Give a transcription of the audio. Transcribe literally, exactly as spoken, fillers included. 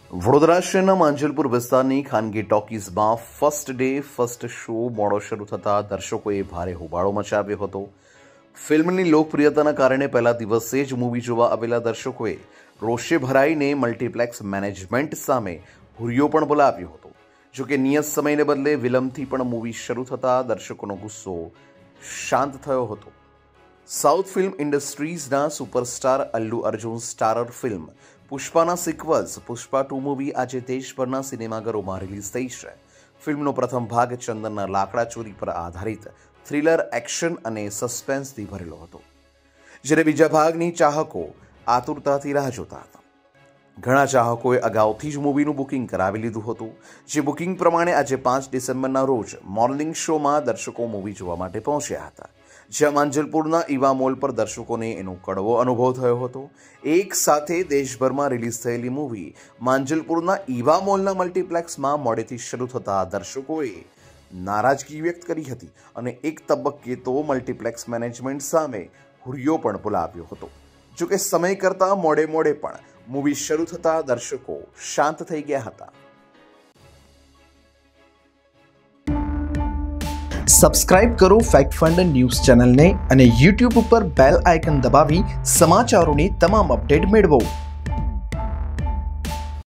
વડોદરા શહેરના માંજલપુર વિસ્તારની ખાનગી ટોકીઝમાં ફર્સ્ટ ડે ફર્સ્ટ શો મોડો શરૂ થતાં દર્શકોએ ભારે હોબાળો મચાવ્યો હતો। ફિલ્મની લોકપ્રિયતાના કારણે પહેલા દિવસે જ મૂવી જોવા આવેલા દર્શકોએ રોષે ભરાઈને મલ્ટીપ્લેક્સ મેનેજમેન્ટ સામે હુરિયો પણ બોલાવ્યો હતો। જો કે નિયત સમયને બદલે વિલંબથી પણ મૂવી શરૂ થતાં દર્શકોનો ગુસ્સો શાંત થયો હતો। સાઉથ ફિલ્મ ઇન્ડસ્ટ્રીઝના superstar Allu Arjun starrer film પુષ્પાના સિક્વલ્સ પુષ્પા ટુ મૂવી આજે દેશભરના સિનેમાઘરોમાં રિલીઝ થઈ છે। ફિલ્મનો પ્રથમ ભાગ ચંદનના લાકડા ચોરી પર આધારિત થ્રિલર એક્શન અને સસ્પેન્સથી ભરેલો હતો, જ્યારે બીજા ભાગની ચાહકો આતુરતાથી રાહ જોતા હતા। ઘણા ચાહકોએ અગાઉથી જ મૂવીનું બુકિંગ કરાવી લીધું હતું, જે બુકિંગ પ્રમાણે આજે પાંચ ડિસેમ્બરના રોજ મોર્નિંગ શોમાં દર્શકો મૂવી જોવા માટે પહોંચ્યા હતા, જ્યાં માંજલપુરના ઈવા મોલ પર દર્શકોને એનો કડવો અનુભવ થયો હતો। એક સાથે દેશભરમાં રિલીઝ થયેલી મૂવી માંજલપુરના ઈવા મોલના મલ્ટીપ્લેક્સમાં મોડેથી શરૂ થતાં દર્શકોએ નારાજગી વ્યક્ત કરી હતી અને એક તબક્કે તો મલ્ટીપ્લેક્સ મેનેજમેન્ટ સામે હુરિયો પણ બોલાવ્યો હતો। જો કે સમય કરતાં મોડે મોડે પણ મૂવી શરૂ થતાં દર્શકો શાંત થઈ ગયા હતા। સબસ્ક્રાઇબ કરો ફેક્ટ ફંડ ન્યૂઝ ચેનલને અને યુટ્યુબ ઉપર બેલ આઇકન દબાવી સમાચારોની તમામ અપડેટ મેળવો।